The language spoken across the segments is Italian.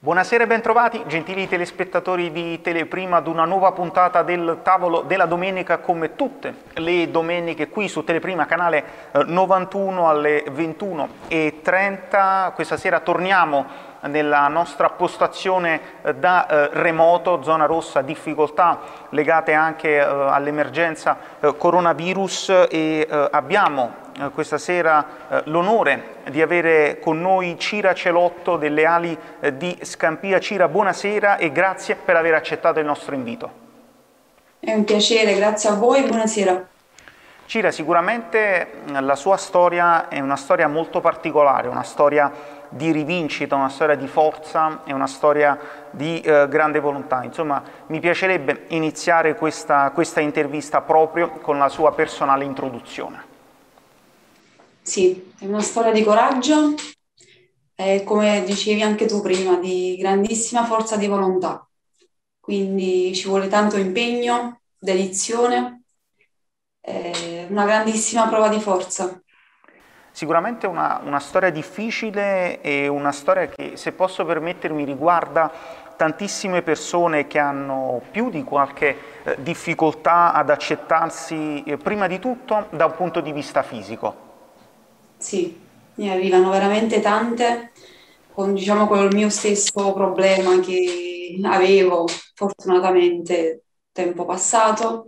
Buonasera e bentrovati, gentili telespettatori di Teleprima, ad una nuova puntata del Tavolo della Domenica, come tutte le domeniche qui su Teleprima, canale 91 alle 21:30. Questa sera torniamo nella nostra postazione da remoto, zona rossa, difficoltà legate anche all'emergenza coronavirus, e abbiamo questa sera l'onore di avere con noi Cira Celotto delle Ali di Scampia. Cira, buonasera e grazie per aver accettato il nostro invito. È un piacere, grazie a voi, buonasera. Cira, sicuramente la sua storia è una storia molto particolare, una storia di rivincita, una storia di forza e una storia di grande volontà. Insomma, mi piacerebbe iniziare questa intervista proprio con la sua personale introduzione. Sì, è una storia di coraggio e, come dicevi anche tu prima, di grandissima forza di volontà. Quindi ci vuole tanto impegno, dedizione, una grandissima prova di forza. Sicuramente una storia difficile e una storia che, se posso permettermi, riguarda tantissime persone che hanno più di qualche difficoltà ad accettarsi, prima di tutto da un punto di vista fisico. Sì, ne arrivano veramente tante con, diciamo, col mio stesso problema che avevo fortunatamente tempo passato.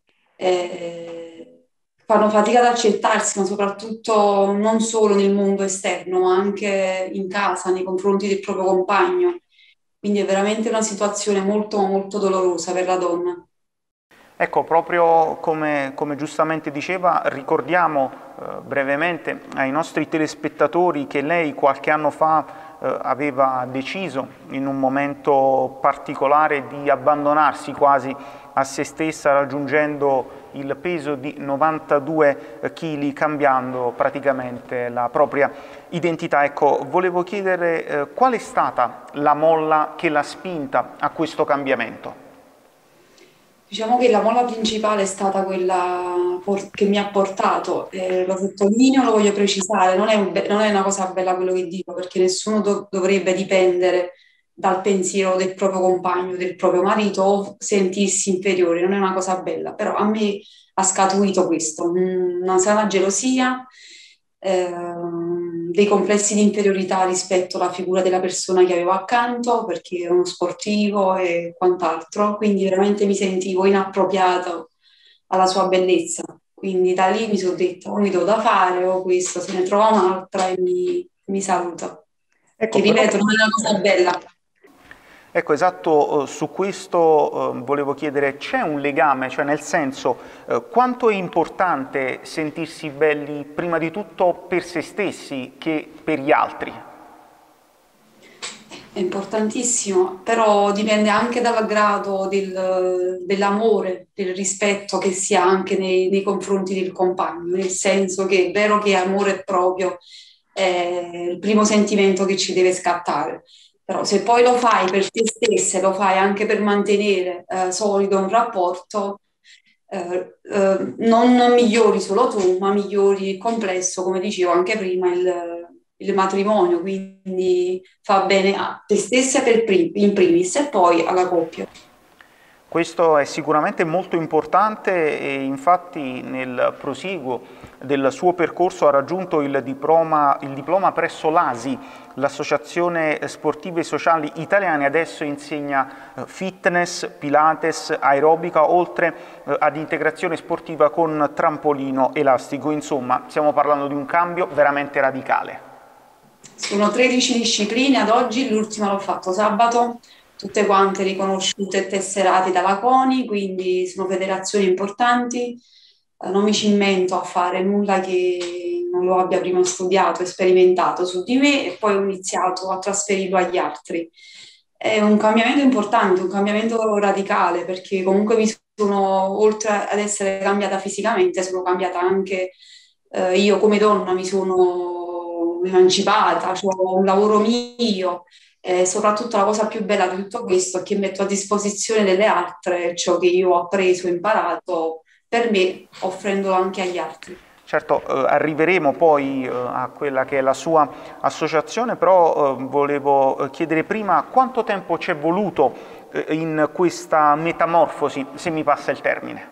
Fanno fatica ad accettarsi, ma soprattutto non solo nel mondo esterno, ma anche in casa, nei confronti del proprio compagno. Quindi è veramente una situazione molto, molto dolorosa per la donna. Ecco, proprio come giustamente diceva, ricordiamo brevemente ai nostri telespettatori che lei qualche anno fa aveva deciso, in un momento particolare, di abbandonarsi quasi a se stessa, raggiungendo il peso di 92 kg, cambiando praticamente la propria identità. Ecco, volevo chiedere qual è stata la molla che l'ha spinta a questo cambiamento? Diciamo che la molla principale è stata quella che mi ha portato, lo sottolineo, lo voglio precisare, non è una cosa bella quello che dico, perché nessuno dovrebbe dipendere dal pensiero del proprio compagno, del proprio marito o sentirsi inferiore, non è una cosa bella, però a me ha scaturito questo, una sana gelosia, dei complessi di inferiorità rispetto alla figura della persona che avevo accanto, perché era uno sportivo e quant'altro, quindi veramente mi sentivo inappropriato alla sua bellezza. Quindi da lì mi sono detta, o mi do da fare, o questo, se ne trova un'altra e mi saluta. Che Ecco, però ripeto, non è una cosa bella. Ecco, esatto, su questo volevo chiedere, c'è un legame, cioè nel senso, quanto è importante sentirsi belli prima di tutto per se stessi che per gli altri? È importantissimo, però dipende anche dal grado dell'amore, del rispetto che si ha anche nei confronti del compagno, nel senso che è vero che amore proprio è il primo sentimento che ci deve scattare, però se poi lo fai per te stessa e lo fai anche per mantenere solido un rapporto, non migliori solo tu, ma migliori il complesso, come dicevo anche prima, il matrimonio, quindi fa bene a te stessa in primis e poi alla coppia. Questo è sicuramente molto importante e infatti nel prosieguo del suo percorso ha raggiunto il diploma presso l'ASI, l'Associazione Sportive Sociali Italiane. Adesso insegna fitness, pilates, aerobica, oltre ad integrazione sportiva con trampolino elastico. Insomma, stiamo parlando di un cambio veramente radicale. Sono 13 discipline ad oggi, l'ultima l'ho fatto sabato, tutte quante riconosciute e tesserate dalla CONI, quindi sono federazioni importanti. Non mi cimento a fare nulla che non lo abbia prima studiato e sperimentato su di me e poi ho iniziato a trasferirlo agli altri. È un cambiamento importante, un cambiamento radicale, perché comunque oltre ad essere cambiata fisicamente, sono cambiata anche io come donna, mi sono emancipata, ho un lavoro mio. E soprattutto la cosa più bella di tutto questo è che metto a disposizione delle altre ciò che io ho appreso e imparato per me, offrendolo anche agli altri. Certo, arriveremo poi a quella che è la sua associazione, però volevo chiedere prima quanto tempo ci è voluto in questa metamorfosi, se mi passa il termine.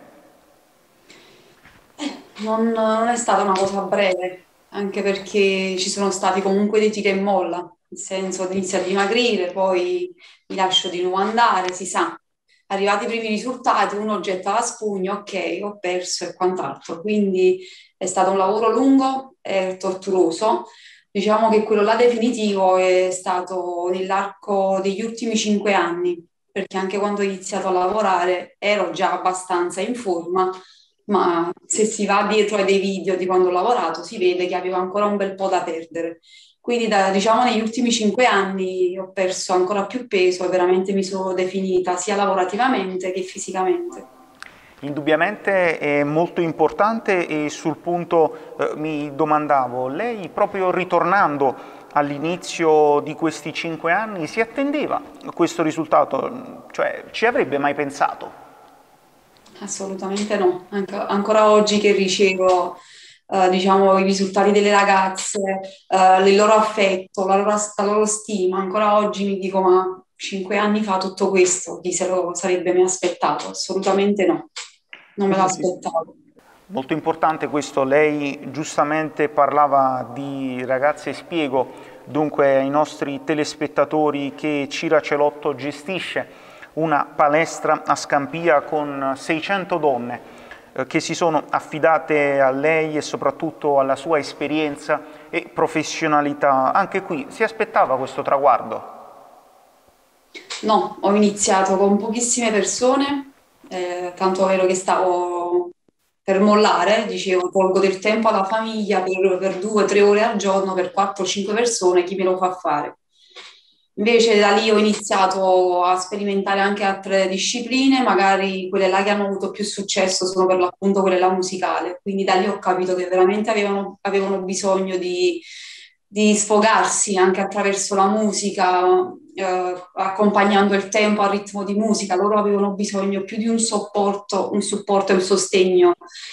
Non è stata una cosa breve, anche perché ci sono stati comunque dei tira e molla, nel senso inizio a dimagrire, poi mi lascio di nuovo andare, si sa. Arrivati i primi risultati, uno getta la spugna, ok, ho perso e quant'altro. Quindi è stato un lavoro lungo e torturoso. Diciamo che quello là definitivo è stato nell'arco degli ultimi 5 anni, perché anche quando ho iniziato a lavorare ero già abbastanza in forma, ma se si va dietro ai dei video di quando ho lavorato si vede che avevo ancora un bel po' da perdere. Quindi diciamo negli ultimi 5 anni ho perso ancora più peso e veramente mi sono definita sia lavorativamente che fisicamente. Indubbiamente è molto importante e sul punto mi domandavo, lei proprio ritornando all'inizio di questi 5 anni si attendeva questo risultato? Cioè ci avrebbe mai pensato? Assolutamente no. Ancora oggi che ricevo, diciamo, i risultati delle ragazze, il loro affetto, la loro stima, ancora oggi mi dico, ma 5 anni fa tutto questo, chi se lo sarebbe mai aspettato? Assolutamente no, non me Quindi l'aspettavo. molto importante questo, lei giustamente parlava di ragazze, spiego dunque ai nostri telespettatori che Cira Celotto gestisce una palestra a Scampia con 600 donne che si sono affidate a lei e soprattutto alla sua esperienza e professionalità. Anche qui si aspettava questo traguardo? No, ho iniziato con pochissime persone, tanto vero che stavo per mollare, dicevo, tolgo del tempo alla famiglia per 2 o 3 ore al giorno, per 4 o 5 persone, chi me lo fa fare? Invece da lì ho iniziato a sperimentare anche altre discipline, magari quelle là che hanno avuto più successo sono per l'appunto quelle là musicali, quindi da lì ho capito che veramente avevano bisogno di sfogarsi anche attraverso la musica, accompagnando il tempo al ritmo di musica. Loro avevano bisogno più di un supporto e un sostegno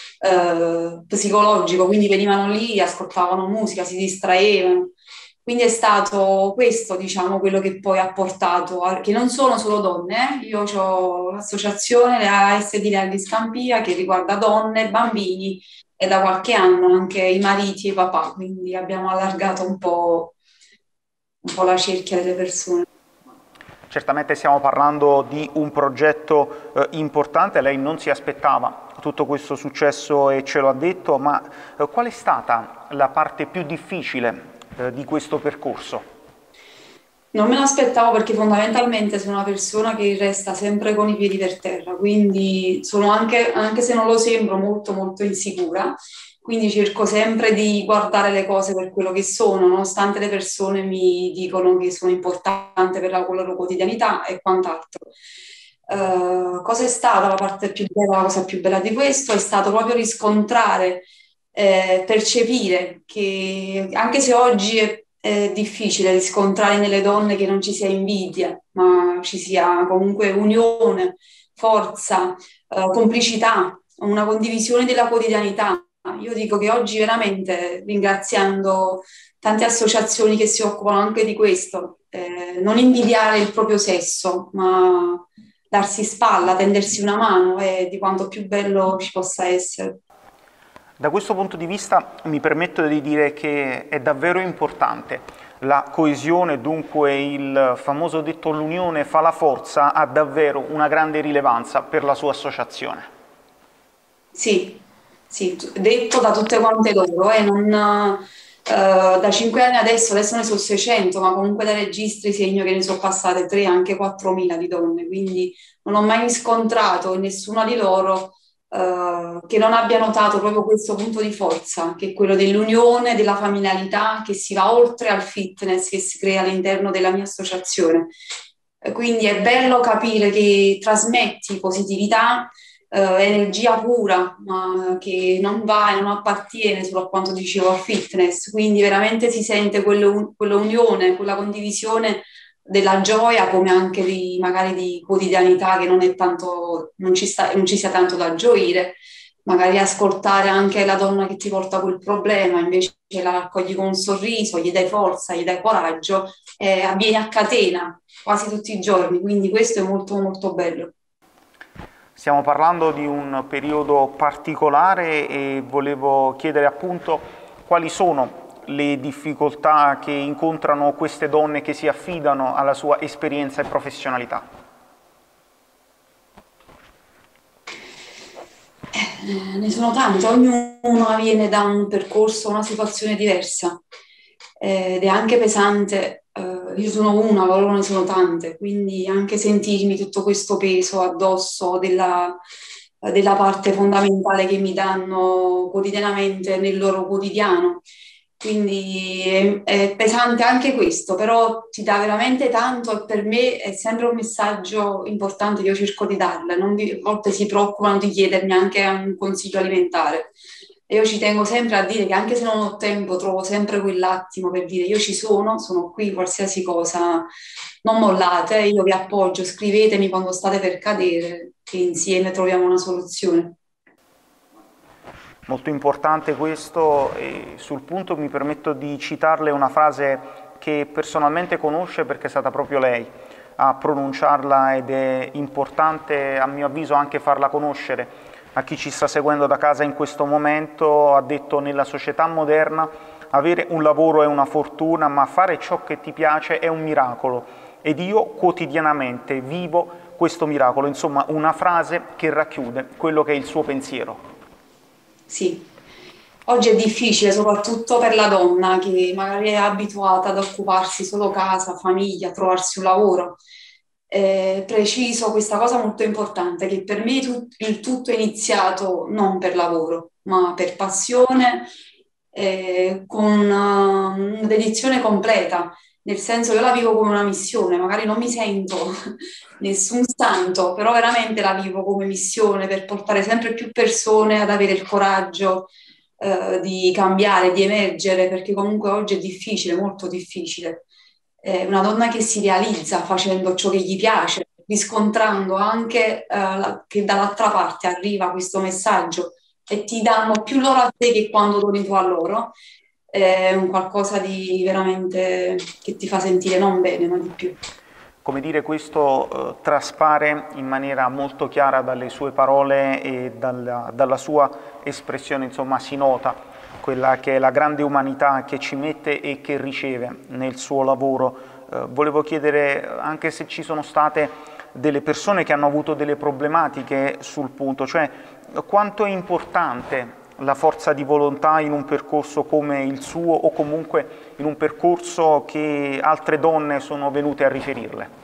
psicologico, quindi venivano lì, ascoltavano musica, si distraevano. Quindi è stato questo, diciamo, quello che poi ha portato, che non sono solo donne, io ho l'associazione, le ASD di Scampia, che riguarda donne, bambini e da qualche anno anche i mariti e i papà, quindi abbiamo allargato un po' la cerchia delle persone. Certamente stiamo parlando di un progetto importante, lei non si aspettava tutto questo successo e ce lo ha detto, ma qual è stata la parte più difficile di questo percorso? Non me l'aspettavo perché fondamentalmente sono una persona che resta sempre con i piedi per terra, quindi sono anche se non lo sembro, molto molto insicura, quindi cerco sempre di guardare le cose per quello che sono, nonostante le persone mi dicono che sono importanti per la loro quotidianità e quant'altro. Cosa è stata la parte più bella, la cosa più bella di questo? È stato proprio riscontrare, percepire che anche se oggi è difficile riscontrare nelle donne che non ci sia invidia, ma ci sia comunque unione, forza, complicità, una condivisione della quotidianità. Io dico che oggi veramente, ringraziando tante associazioni che si occupano anche di questo, non invidiare il proprio sesso, ma darsi spalla, tendersi una mano e di quanto più bello ci possa essere. Da questo punto di vista mi permetto di dire che è davvero importante. La coesione, dunque il famoso detto l'unione fa la forza, ha davvero una grande rilevanza per la sua associazione. Sì, sì, detto da tutte quante loro, da 5 anni adesso ne sono 600, ma comunque dai registri segno che ne sono passate 3, anche 4.000 di donne, quindi non ho mai riscontrato in nessuna di loro che non abbia notato proprio questo punto di forza, che è quello dell'unione, della familiarità, che si va oltre al fitness che si crea all'interno della mia associazione. Quindi è bello capire che trasmetti positività, energia pura, ma che non va e non appartiene solo a quanto dicevo al fitness. Quindi veramente si sente quella unione, quella condivisione della gioia come anche magari di quotidianità che non è tanto, non ci sia tanto da gioire. magari ascoltare anche la donna che ti porta quel problema, invece la accogli con un sorriso, gli dai forza, gli dai coraggio, e avviene a catena quasi tutti i giorni, quindi questo è molto molto bello. Stiamo parlando di un periodo particolare e volevo chiedere appunto quali sono le difficoltà che incontrano queste donne che si affidano alla sua esperienza e professionalità. Ne sono tante, ognuno viene da un percorso, una situazione diversa ed è anche pesante. Io sono una, loro ne sono tante, quindi anche sentirmi tutto questo peso addosso della parte fondamentale che mi danno quotidianamente nel loro quotidiano. Quindi è pesante anche questo, però ti dà veramente tanto e per me è sempre un messaggio importante che io cerco di darle. A volte si preoccupano di chiedermi anche un consiglio alimentare. E io ci tengo sempre a dire che anche se non ho tempo, trovo sempre quell'attimo per dire io ci sono qui, qualsiasi cosa, non mollate, io vi appoggio, scrivetemi quando state per cadere, che insieme troviamo una soluzione. Molto importante questo e sul punto mi permetto di citarle una frase che personalmente conosce perché è stata proprio lei a pronunciarla ed è importante a mio avviso anche farla conoscere a chi ci sta seguendo da casa in questo momento. Ha detto: nella società moderna avere un lavoro è una fortuna, ma fare ciò che ti piace è un miracolo ed io quotidianamente vivo questo miracolo. Insomma, una frase che racchiude quello che è il suo pensiero. Sì, oggi è difficile, soprattutto per la donna che magari è abituata ad occuparsi solo casa, famiglia, trovarsi un lavoro. Preciso questa cosa molto importante, che per me il tutto è iniziato non per lavoro, ma per passione, con una dedizione completa, nel senso io la vivo come una missione, magari non mi sento nessun santo, però veramente la vivo come missione per portare sempre più persone ad avere il coraggio di cambiare, di emergere, perché comunque oggi è difficile, molto difficile. Una donna che si realizza facendo ciò che gli piace, riscontrando anche che dall'altra parte arriva questo messaggio e ti danno più loro a te che quando doni tu a loro, è un qualcosa di veramente che ti fa sentire non bene, ma di più. Come dire, questo traspare in maniera molto chiara dalle sue parole e dalla sua espressione, insomma, si nota quella che è la grande umanità che ci mette e che riceve nel suo lavoro. Volevo chiedere anche se ci sono state delle persone che hanno avuto delle problematiche sul punto, cioè quanto è importante la forza di volontà in un percorso come il suo o comunque in un percorso che altre donne sono venute a riferirle.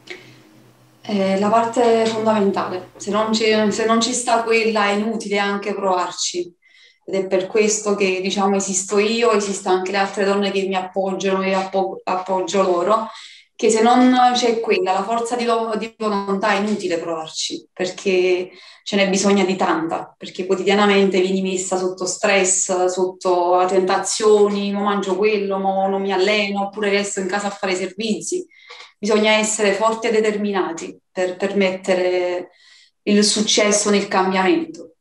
È la parte fondamentale, se non ci sta quella è inutile anche provarci ed è per questo che diciamo esisto io, esistono anche le altre donne che mi appoggiano e appoggio loro, che se non c'è quella, la forza di volontà è inutile provarci perché ce n'è bisogno di tanta, perché quotidianamente vieni messa sotto stress, sotto tentazioni, mo mangio quello, mo non mi alleno, oppure resto in casa a fare i servizi. Bisogna essere forti e determinati per permettere il successo nel cambiamento.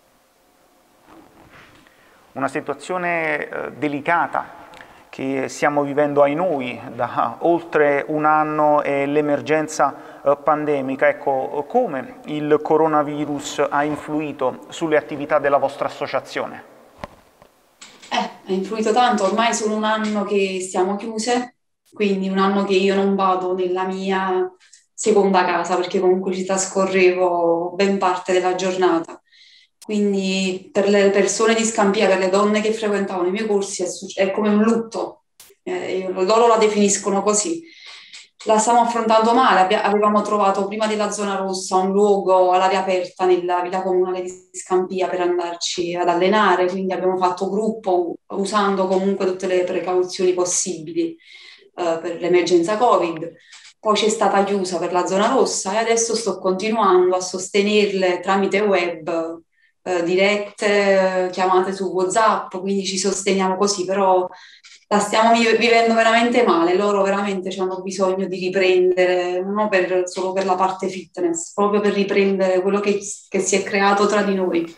Una situazione delicata che stiamo vivendo ai noi da oltre un anno è l'emergenza pandemica. Ecco, come il coronavirus ha influito sulle attività della vostra associazione? Ha influito tanto, ormai sono un anno che stiamo chiuse, quindi un anno che io non vado nella mia seconda casa perché comunque ci trascorrevo ben parte della giornata. Quindi per le persone di Scampia, per le donne che frequentavano i miei corsi, è come un lutto. Loro la definiscono così. La stiamo affrontando male. Avevamo trovato prima della zona rossa un luogo all'aria aperta nella villa comunale di Scampia per andarci ad allenare, quindi abbiamo fatto gruppo usando comunque tutte le precauzioni possibili per l'emergenza Covid. Poi c'è stata chiusa per la zona rossa e adesso sto continuando a sostenerle tramite web, dirette, chiamate su WhatsApp, quindi ci sosteniamo così, però la stiamo vivendo veramente male. Loro veramente hanno bisogno di riprendere, non solo per la parte fitness, proprio per riprendere quello che si è creato tra di noi.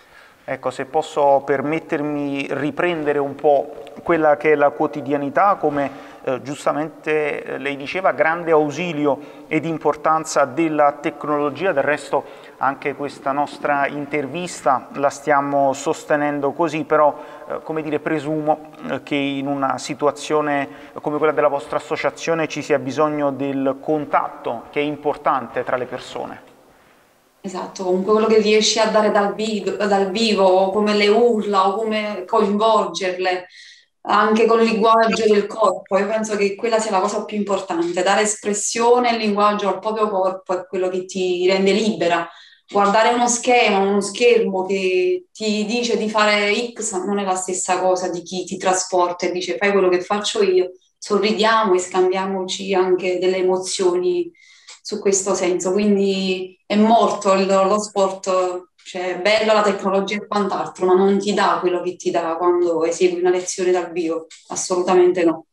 Ecco, se posso permettermi riprendere un po' quella che è la quotidianità, come giustamente lei diceva, grande ausilio ed importanza della tecnologia. Del resto anche questa nostra intervista la stiamo sostenendo così, però come dire, presumo che in una situazione come quella della vostra associazione ci sia bisogno del contatto, che è importante tra le persone. Esatto, comunque quello che riesci a dare dal vivo, come le urla o come coinvolgerle, anche col linguaggio del corpo, io penso che quella sia la cosa più importante, dare espressione e linguaggio al proprio corpo è quello che ti rende libera. Guardare uno schema, uno schermo che ti dice di fare X non è la stessa cosa di chi ti trasporta e dice fai quello che faccio io, sorridiamo e scambiamoci anche delle emozioni su questo senso. Quindi è morto lo sport, cioè è bella la tecnologia e quant'altro, ma non ti dà quello che ti dà quando esegui una lezione dal vivo, assolutamente no.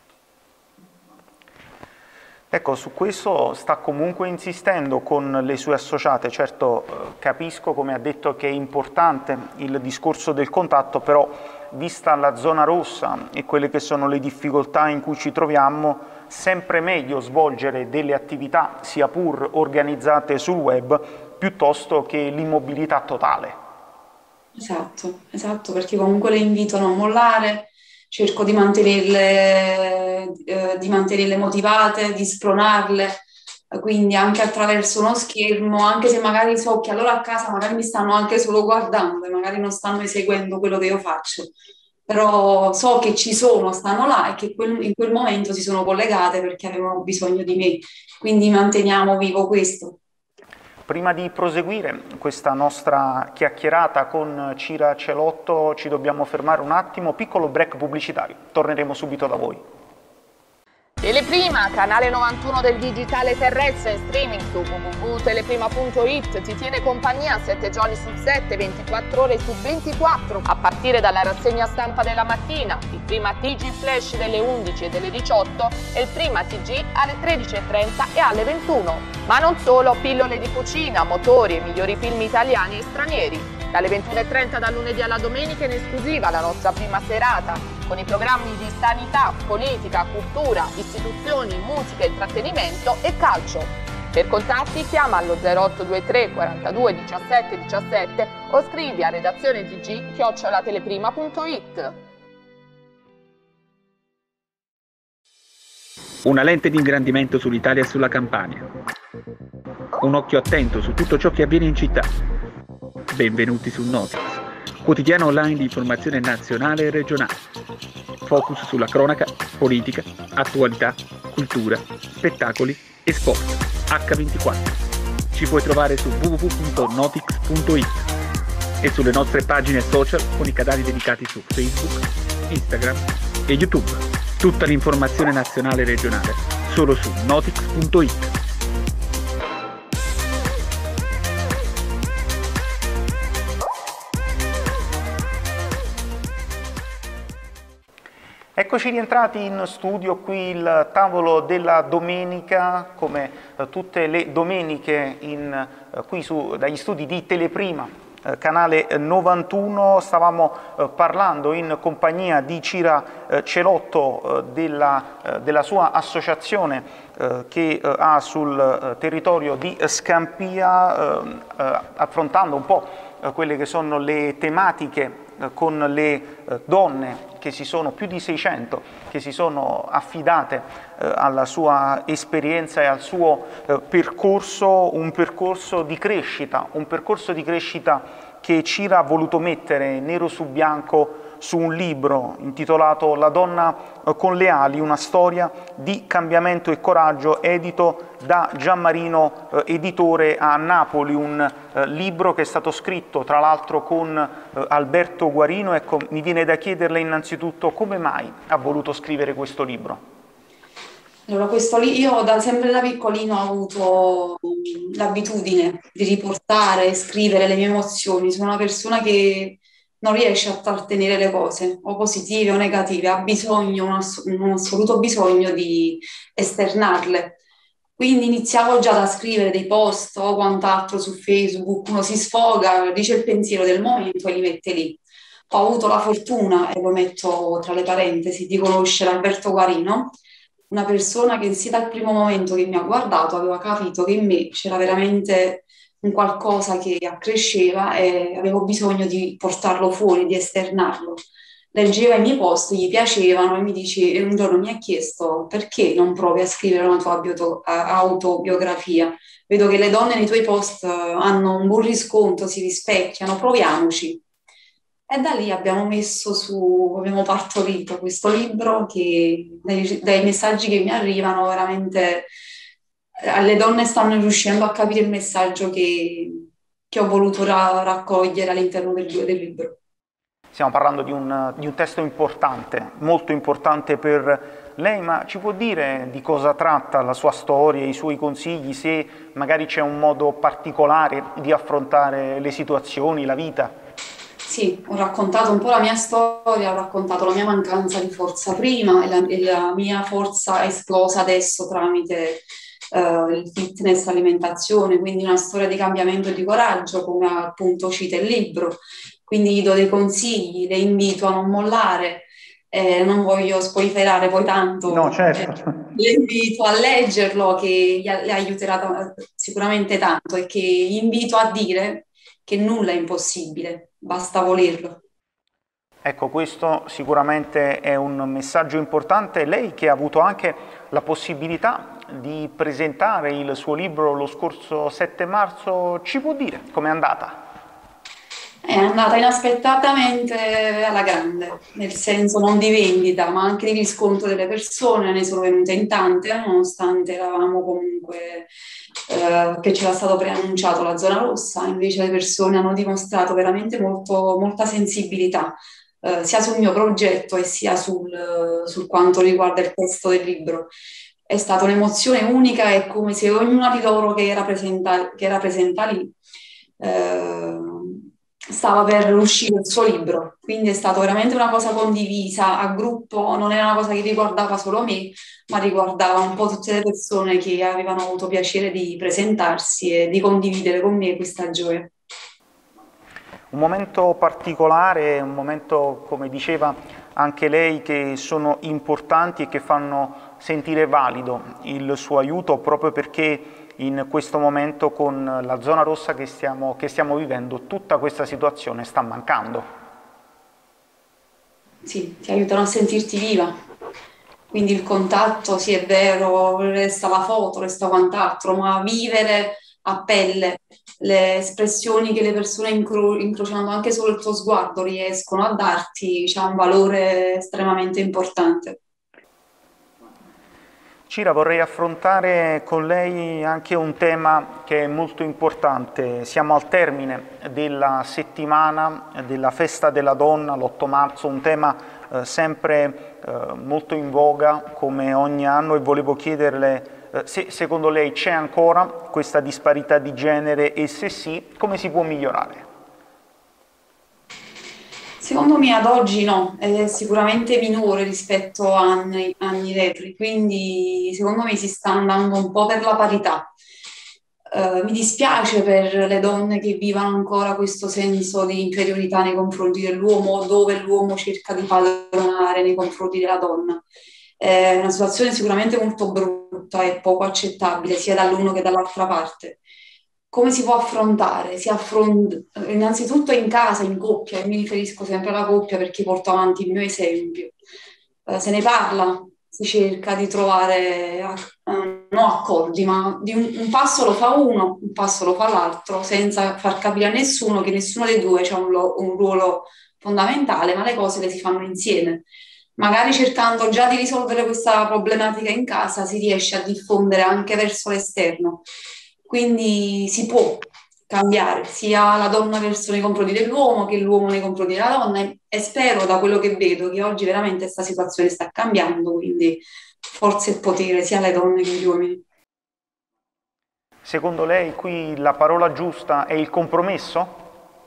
Ecco, su questo sta comunque insistendo con le sue associate. Certo, capisco, come ha detto, che è importante il discorso del contatto, però vista la zona rossa e quelle che sono le difficoltà in cui ci troviamo, sempre meglio svolgere delle attività, sia pur organizzate sul web, piuttosto che l'immobilità totale. Esatto, esatto, perché comunque le invito a non mollare, cerco di mantenerle motivate, di spronarle, quindi anche attraverso uno schermo, anche se magari so che allora a casa magari mi stanno anche solo guardando e magari non stanno eseguendo quello che io faccio, però so che ci sono, stanno là e che in quel momento si sono collegate perché avevano bisogno di me, quindi manteniamo vivo questo. Prima di proseguire questa nostra chiacchierata con Cira Celotto ci dobbiamo fermare un attimo, piccolo break pubblicitario, torneremo subito da voi. Teleprima, canale 91 del digitale terrestre in streaming su www.teleprima.it, ti tiene compagnia 7 giorni su 7, 24 ore su 24, a partire dalla rassegna stampa della mattina, il prima TG Flash delle 11 e delle 18 e il prima TG alle 13.30 e alle 21. Ma non solo, pillole di cucina, motori e migliori film italiani e stranieri. Dalle 21.30 dal lunedì alla domenica in esclusiva la nostra prima serata, con i programmi di sanità, politica, cultura, istituzioni, musica, intrattenimento e calcio. Per contatti chiama allo 0823 42 17 17 o scrivi a redazione tg@teleprima.it. Una lente di ingrandimento sull'Italia e sulla Campania. Un occhio attento su tutto ciò che avviene in città. Benvenuti su Notix, quotidiano online di informazione nazionale e regionale. Focus sulla cronaca, politica, attualità, cultura, spettacoli e sport. H24. Ci puoi trovare su www.notix.it e sulle nostre pagine social con i canali dedicati su Facebook, Instagram e YouTube. Tutta l'informazione nazionale e regionale solo su notix.it. Eccoci rientrati in studio, qui il tavolo della domenica, come tutte le domeniche qui dagli studi di Teleprima, canale 91. Stavamo parlando in compagnia di Cira Celotto della sua associazione che ha sul territorio di Scampia, affrontando un po' quelle che sono le tematiche con le donne che più di 600, che si sono affidate alla sua esperienza e al suo percorso, un percorso di crescita che Cira ha voluto mettere nero su bianco su un libro intitolato La donna con le ali, una storia di cambiamento e coraggio, edito da Gianmarino Editore a Napoli, un libro che è stato scritto tra l'altro con Alberto Guarino. Ecco, mi viene da chiederle innanzitutto come mai ha voluto scrivere questo libro. Allora, io sempre da piccolino ho avuto l'abitudine di riportare e scrivere le mie emozioni. Sono una persona che non riesce a trattenere le cose, o positive o negative, ha bisogno, un assoluto bisogno di esternarle. Quindi iniziavo già da scrivere dei post o quant'altro su Facebook, uno si sfoga, dice il pensiero del momento e li mette lì. Ho avuto la fortuna, e lo metto tra le parentesi, di conoscere Alberto Guarino, una persona che sin dal primo momento che mi ha guardato aveva capito che in me c'era veramente un qualcosa che accresceva e avevo bisogno di portarlo fuori, di esternarlo. Leggeva i miei post, gli piacevano e un giorno mi ha chiesto perché non provi a scrivere una tua autobiografia. Vedo che le donne nei tuoi post hanno un buon riscontro, si rispecchiano, proviamoci. E da lì abbiamo partorito questo libro che dai messaggi che mi arrivano veramente alle donne stanno riuscendo a capire il messaggio che ho voluto raccogliere all'interno del libro. Stiamo parlando di un testo importante, molto importante per lei, ma ci può dire di cosa tratta la sua storia, i suoi consigli, se magari c'è un modo particolare di affrontare le situazioni, la vita? Sì, ho raccontato un po' la mia storia, ho raccontato la mia mancanza di forza prima e la mia forza è esplosa adesso tramite il fitness, l'alimentazione, quindi una storia di cambiamento e di coraggio, come appunto cita il libro. Quindi gli do dei consigli, le invito a non mollare, non voglio spoilerare poi tanto, No, certo. le invito a leggerlo che le aiuterà sicuramente tanto e che gli invito a dire che nulla è impossibile, basta volerlo. Ecco, questo sicuramente è un messaggio importante. Lei che ha avuto anche la possibilità di presentare il suo libro lo scorso 7 marzo, ci può dire com'è andata? È andata inaspettatamente alla grande, nel senso non di vendita, ma anche di riscontro delle persone, ne sono venute in tante, nonostante eravamo comunque che c'era stato preannunciato la zona rossa, invece le persone hanno dimostrato veramente molta sensibilità, sia sul mio progetto e sia sul quanto riguarda il testo del libro. È stata un'emozione unica, è come se ognuna di loro che era presente lì eh, stava per uscire il suo libro, quindi è stata veramente una cosa condivisa a gruppo, non era una cosa che riguardava solo me, ma riguardava un po' tutte le persone che avevano avuto piacere di presentarsi e di condividere con me questa gioia. Un momento particolare, un momento, come diceva anche lei, che sono importanti e che fanno sentire valido il suo aiuto, proprio perché in questo momento con la zona rossa che stiamo vivendo tutta questa situazione sta mancando. Sì, ti aiutano a sentirti viva. Quindi il contatto, sì, è vero, resta la foto, resta quant'altro, ma vivere a pelle le espressioni che le persone incrociando anche solo il tuo sguardo riescono a darti, c'ha un valore estremamente importante. Cira, vorrei affrontare con lei anche un tema che è molto importante. Siamo al termine della settimana della Festa della Donna, l'8 marzo, un tema sempre molto in voga come ogni anno, e volevo chiederle se secondo lei c'è ancora questa disparità di genere e se sì, come si può migliorare? Secondo me ad oggi no, è sicuramente minore rispetto a anni retri, quindi secondo me si sta andando un po' per la parità. Mi dispiace per le donne che vivono ancora questo senso di inferiorità nei confronti dell'uomo, dove l'uomo cerca di padronare nei confronti della donna. È una situazione sicuramente molto brutta e poco accettabile sia dall'uno che dall'altra parte. Come si può affrontare? Si affronta innanzitutto in casa, in coppia, e mi riferisco sempre alla coppia perché porto avanti il mio esempio. Se ne parla, si cerca di trovare non accordi, ma un passo lo fa uno, un passo lo fa l'altro, senza far capire a nessuno che nessuno dei due ha un ruolo fondamentale, ma le cose le si fanno insieme. Magari cercando già di risolvere questa problematica in casa si riesce a diffondere anche verso l'esterno. Quindi si può cambiare sia la donna verso nei confronti dell'uomo che l'uomo nei confronti della donna e spero da quello che vedo che oggi veramente questa situazione sta cambiando, quindi forza e potere sia alle donne che agli uomini. Secondo lei qui la parola giusta è il compromesso?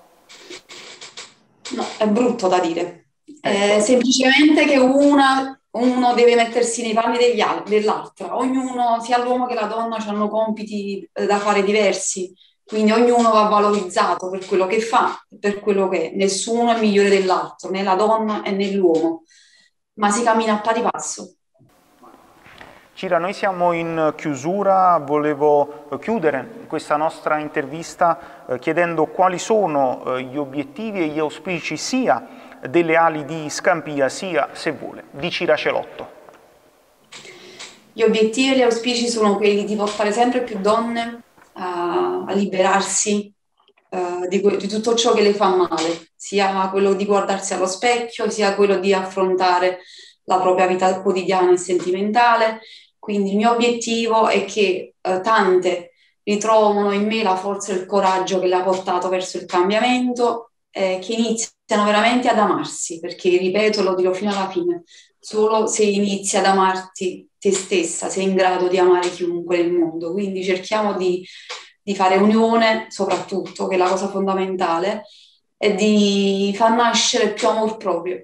No, è brutto da dire. Semplicemente che una uno deve mettersi nei panni dell'altra, ognuno, sia l'uomo che la donna, hanno compiti da fare diversi, quindi ognuno va valorizzato per quello che fa, per quello che è. Nessuno è migliore dell'altro, né la donna né l'uomo, ma si cammina a pari passo. Cira, noi siamo in chiusura, volevo chiudere questa nostra intervista chiedendo quali sono gli obiettivi e gli auspici sia delle ali di Scampia, sia, se vuole, di Cira Celotto. Gli obiettivi e gli auspici sono quelli di portare sempre più donne a liberarsi di tutto ciò che le fa male, sia quello di guardarsi allo specchio, sia quello di affrontare la propria vita quotidiana e sentimentale. Quindi il mio obiettivo è che tante ritrovano in me la forza e il coraggio che le ha portato verso il cambiamento, che iniziano veramente ad amarsi, perché, ripeto, lo dirò fino alla fine, solo se inizi ad amarti te stessa sei in grado di amare chiunque nel mondo. Quindi cerchiamo di fare unione, soprattutto, che è la cosa fondamentale, e di far nascere più amor proprio.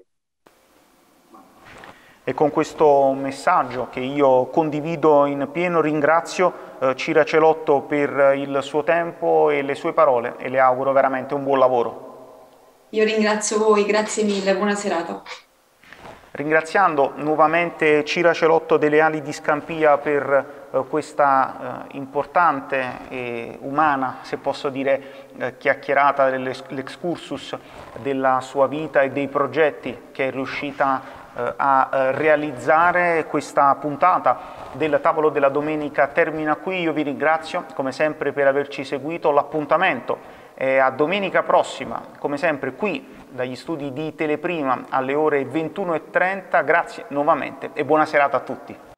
E con questo messaggio che io condivido in pieno ringrazio Cira Celotto per il suo tempo e le sue parole e le auguro veramente un buon lavoro. Io ringrazio voi, grazie mille, buona serata. Ringraziando nuovamente Cira Celotto delle Ali di Scampia per questa importante e umana, se posso dire, chiacchierata dell'excursus della sua vita e dei progetti che è riuscita a realizzare. Questa puntata del Tavolo della Domenica termina qui. Io vi ringrazio come sempre per averci seguito. L'appuntamento è a domenica prossima, come sempre qui dagli studi di Teleprima alle ore 21:30. Grazie nuovamente e buona serata a tutti.